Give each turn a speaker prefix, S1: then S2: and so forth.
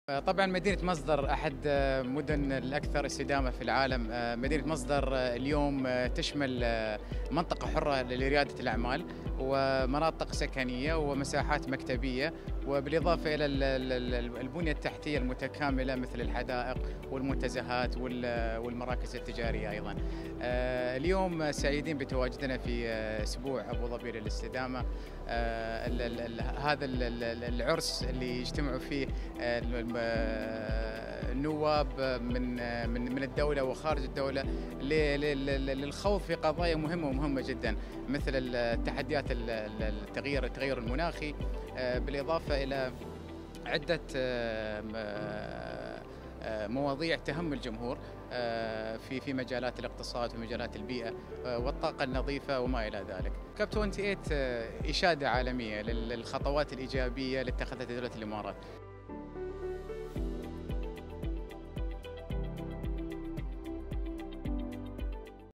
S1: طبعا مدينة مصدر أحد مدن الأكثر استدامة في العالم. مدينة مصدر اليوم تشمل منطقة حرة لريادة الأعمال ومناطق سكنية ومساحات مكتبية، وبالإضافة إلى البنية التحتية المتكاملة مثل الحدائق والمنتزهات والمراكز التجارية أيضا. اليوم سعيدين بتواجدنا في أسبوع أبو ظبي للاستدامة. هذا العرس اللي يجتمعوا فيه النواب من الدولة وخارج الدولة للخوض في قضايا مهمة ومهمة جدا، مثل التحديات التغير المناخي، بالإضافة إلى عدة مواضيع تهم الجمهور في مجالات الاقتصاد ومجالات البيئة والطاقة النظيفة وما إلى ذلك. كاب 28 إشادة عالمية للخطوات الإيجابية اللي اتخذتها دولة الإمارات.